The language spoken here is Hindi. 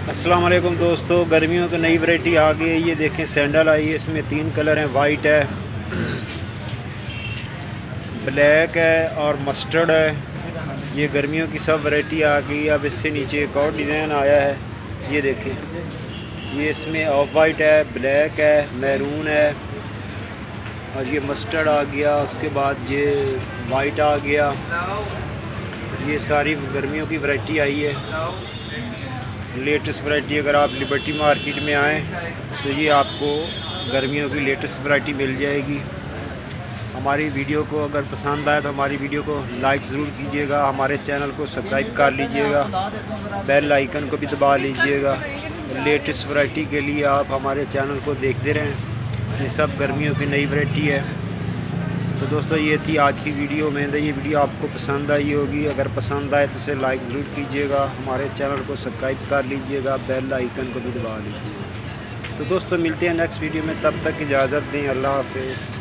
अस्सलाम वालेकुम दोस्तों, गर्मियों की नई वैरायटी आ गई है। ये देखें सैंडल आई है, इसमें 3 कलर हैं, वाइट है, ब्लैक है और मस्टर्ड है। ये गर्मियों की सब वैरायटी आ गई। अब इससे नीचे एक और डिज़ाइन आया है, ये देखें। ये इसमें ऑफ वाइट है, ब्लैक है, मैरून है और ये मस्टर्ड आ गया। उसके बाद ये वाइट आ गया। ये सारी गर्मियों की वैरायटी आई है, लेटेस्ट वैरायटी। अगर आप लिबर्टी मार्केट में आएँ तो ये आपको गर्मियों की लेटेस्ट वैरायटी मिल जाएगी। हमारी वीडियो को अगर पसंद आए तो हमारी वीडियो को लाइक ज़रूर कीजिएगा, हमारे चैनल को सब्सक्राइब कर लीजिएगा, बेल आइकन को भी दबा लीजिएगा। लेटेस्ट वैरायटी के लिए आप हमारे चैनल को देखते रहें। ये सब गर्मियों की नई वैरायटी है। तो दोस्तों, ये थी आज की वीडियो में। ये वीडियो आपको पसंद आई होगी। अगर पसंद आए तो इसे लाइक ज़रूर कीजिएगा, हमारे चैनल को सब्सक्राइब कर लीजिएगा, बेल आइकन को भी दबा लीजिएगा। तो दोस्तों, मिलते हैं नेक्स्ट वीडियो में। तब तक इजाज़त दें। अल्लाह हाफ़िज़।